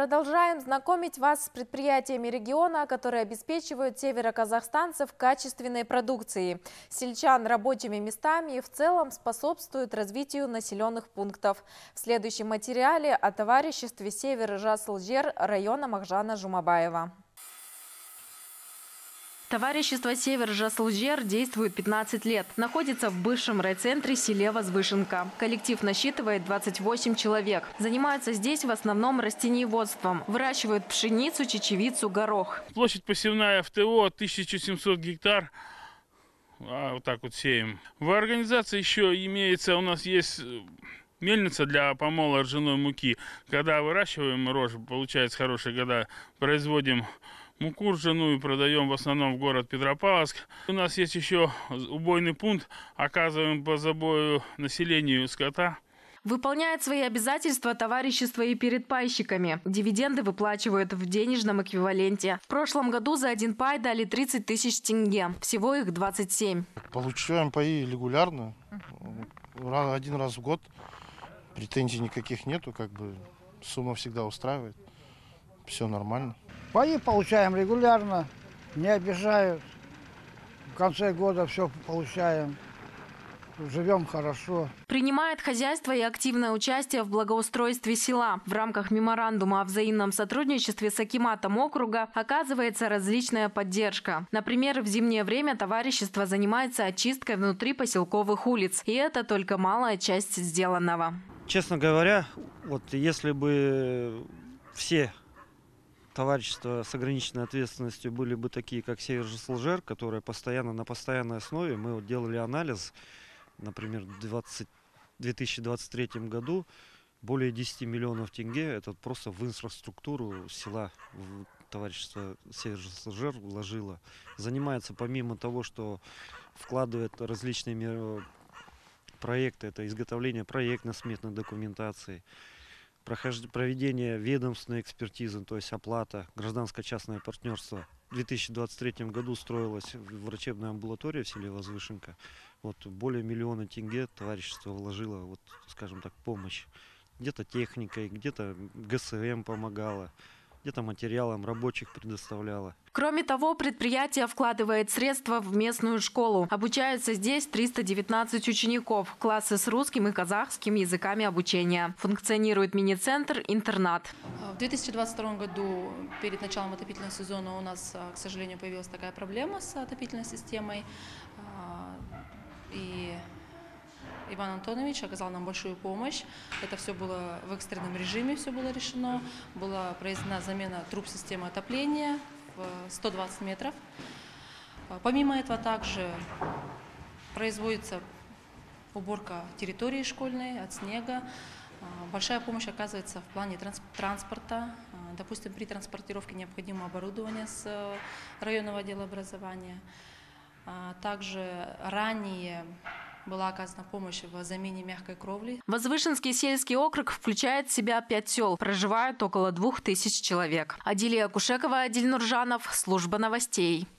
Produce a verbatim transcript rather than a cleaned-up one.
Продолжаем знакомить вас с предприятиями региона, которые обеспечивают североказахстанцев качественной продукцией, сельчан рабочими местами и в целом способствуют развитию населенных пунктов. В следующем материале о товариществе Север-Жасылжер района Махжана Жумабаева. Товарищество Север-Жасылжер действует пятнадцать лет. Находится в бывшем райцентре селе Возвышенка. Коллектив насчитывает двадцать восемь человек. Занимаются здесь в основном растениеводством. Выращивают пшеницу, чечевицу, горох. Площадь посевная эф тэ о тысяча семьсот гектар. А, вот так вот сеем. В организации еще имеется, у нас есть мельница для помола ржаной муки. Когда выращиваем рожь, получается хорошие года, производим муку ржаную, продаем в основном в город Петропавловск. У нас есть еще убойный пункт, оказываем по забою населению скота. Выполняет свои обязательства товарищество и перед пайщиками. Дивиденды выплачивают в денежном эквиваленте. В прошлом году за один пай дали тридцать тысяч тенге. Всего их двадцать семь. Получаем паи регулярно. Один раз в год. Претензий никаких нету. Как бы сумма всегда устраивает. Все нормально. Паи получаем регулярно. Не обижают. В конце года все получаем. Живем хорошо. Принимает хозяйство и активное участие в благоустройстве села. В рамках меморандума о взаимном сотрудничестве с акиматом округа оказывается различная поддержка. Например, в зимнее время товарищество занимается очисткой внутри поселковых улиц. И это только малая часть сделанного. Честно говоря, вот если бы все товарищества с ограниченной ответственностью были бы такие, как Север-Жасылжер, которые постоянно на постоянной основе, мы вот делали анализ, например, в две тысячи двадцать третьем году более десяти миллионов тенге это просто в инфраструктуру села товарищество Север-Жасылжер вложило. Занимается помимо того, что вкладывает различные проекты, это изготовление проектно-сметной документации, проведение ведомственной экспертизы, то есть оплата, гражданско-частное партнерство. В две тысячи двадцать третьем году строилась врачебная амбулатория в селе Возвышенка. Вот более миллиона тенге товарищество вложило, вот, скажем так, помощь. Где-то техникой, где-то гэ эс эм помогало, где-то материалом рабочих предоставляло. Кроме того, предприятие вкладывает средства в местную школу. Обучаются здесь триста девятнадцать учеников. Классы с русским и казахским языками обучения. Функционирует мини-центр, интернат. В две тысячи двадцать втором году, перед началом отопительного сезона, у нас, к сожалению, появилась такая проблема с отопительной системой. И Иван Антонович оказал нам большую помощь. Это все было в экстренном режиме, все было решено. Была произведена замена труб системы отопления в сто двадцать метров. Помимо этого также производится уборка территории школьной от снега. Большая помощь оказывается в плане транспорта. Допустим, при транспортировке необходимого оборудования с районного отдела образования. Также ранее была оказана помощь в замене мягкой кровли. Возвышенский сельский округ включает в себя пять сел. Проживают около двух тысяч человек. Адилия Кушекова, Адиль Нуржанов, служба новостей.